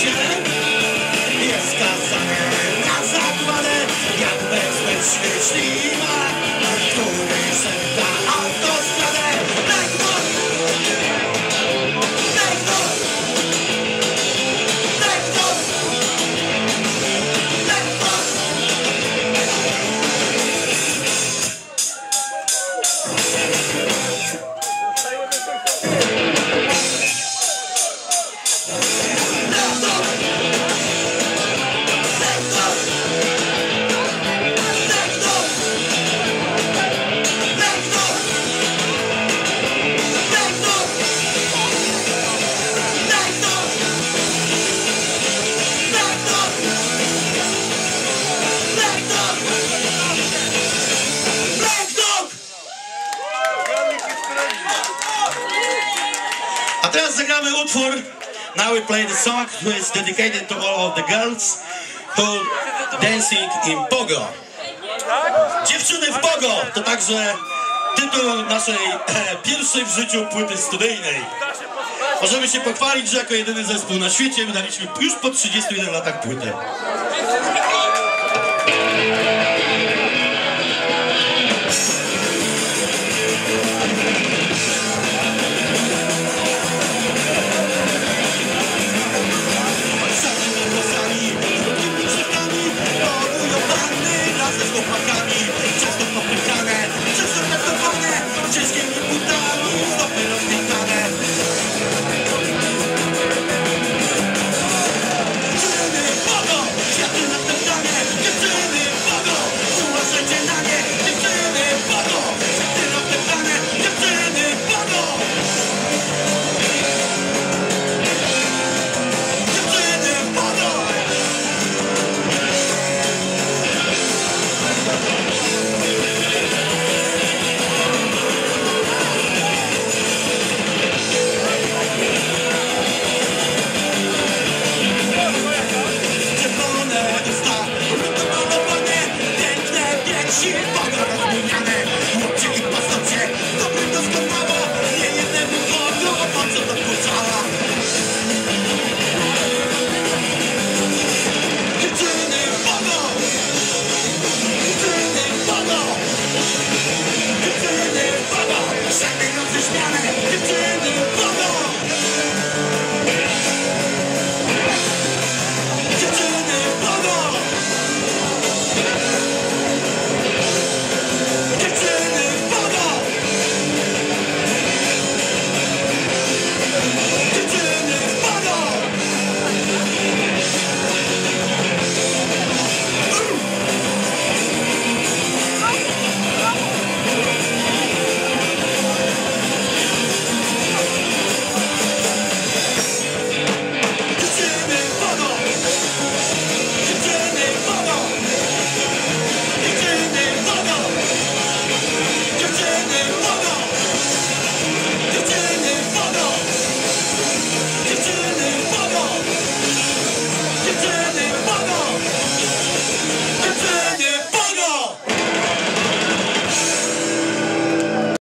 się jest skazane na zagładę, jak bezpieczny ślimak, który szepta autostradę. Blackboard! Blackboard! Blackboard! Blackboard! A teraz zagramy utwór. Now we play the song who is dedicated to all of the girls who dancing in pogo. Dziewczyny w pogo to także tytuł naszej pierwszej w życiu płyty studyjnej. Możemy się pochwalić, że jako jedyny zespół na świecie wydaliśmy już po 31 latach płytę.